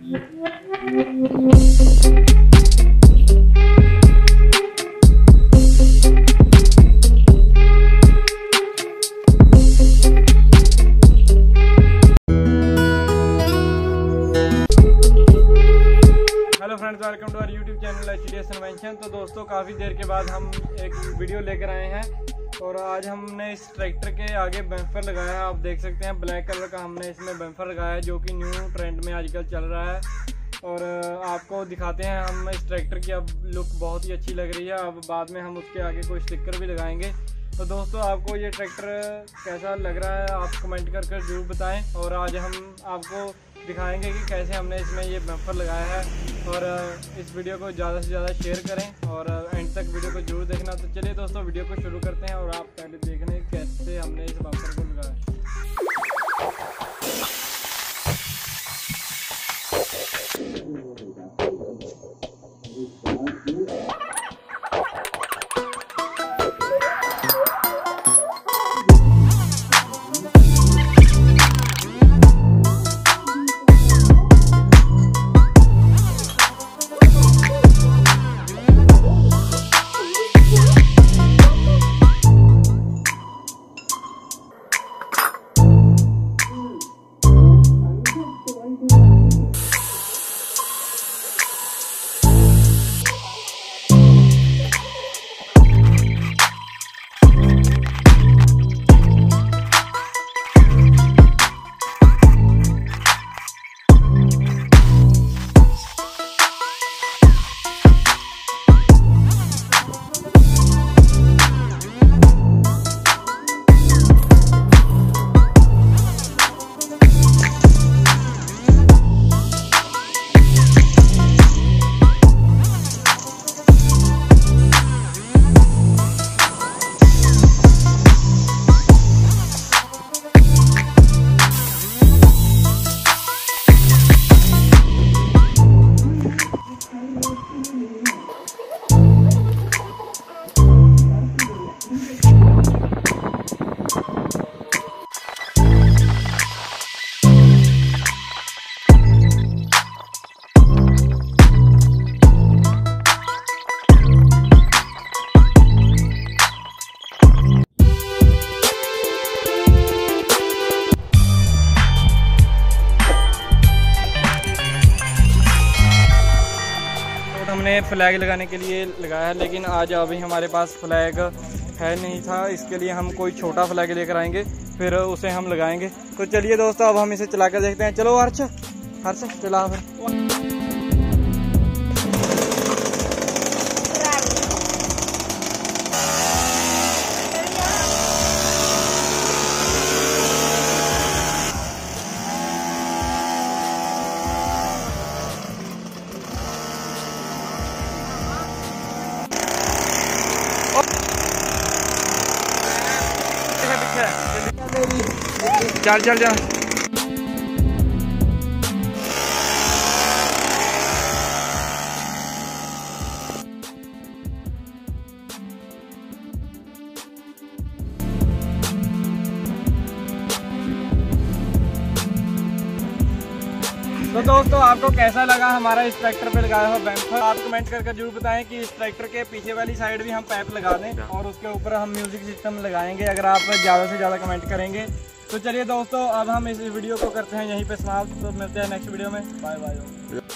Friends, welcome to our YouTube channel HDS invention. तो दोस्तों, काफ़ी देर के बाद हम एक वीडियो लेकर आए हैं और आज हमने इस ट्रैक्टर के आगे बम्पर लगाया है। आप देख सकते हैं ब्लैक कलर का हमने इसमें बम्पर लगाया है, जो कि न्यू ट्रेंड में आजकल चल रहा है। और आपको दिखाते हैं हम इस ट्रैक्टर की अब लुक बहुत ही अच्छी लग रही है। अब बाद में हम उसके आगे कोई स्टिकर भी लगाएंगे। तो दोस्तों, आपको ये ट्रैक्टर कैसा लग रहा है आप कमेंट कर जरूर बताएं। और आज हम आपको दिखाएंगे कि कैसे हमने इसमें ये बम्पर लगाया है। और इस वीडियो को ज़्यादा से ज़्यादा शेयर करें और एंड तक वीडियो को जरूर देखना। तो चलिए दोस्तों, वीडियो को शुरू करते हैं और आप पहले देख लें कैसे हमने इस बम्पर को लगाया। हमने फ्लैग लगाने के लिए लगाया है, लेकिन आज अभी हमारे पास फ्लैग है नहीं था। इसके लिए हम कोई छोटा फ्लैग लेकर आएंगे, फिर उसे हम लगाएंगे। तो चलिए दोस्तों, अब हम इसे चलाकर देखते हैं। चलो हर्ष चला फिर। चल तो दोस्तों, आपको कैसा लगा हमारा इस ट्रैक्टर पे लगाया हुआ बम्पर? आप कमेंट करके जरूर बताएं कि इस ट्रैक्टर के पीछे वाली साइड भी हम पाइप लगा दें और उसके ऊपर हम म्यूजिक सिस्टम लगाएंगे, अगर आप ज़्यादा से ज़्यादा कमेंट करेंगे। तो चलिए दोस्तों, अब हम इस वीडियो को करते हैं यहीं पे समाप्त। तो मिलते हैं नेक्स्ट वीडियो में। Bye bye.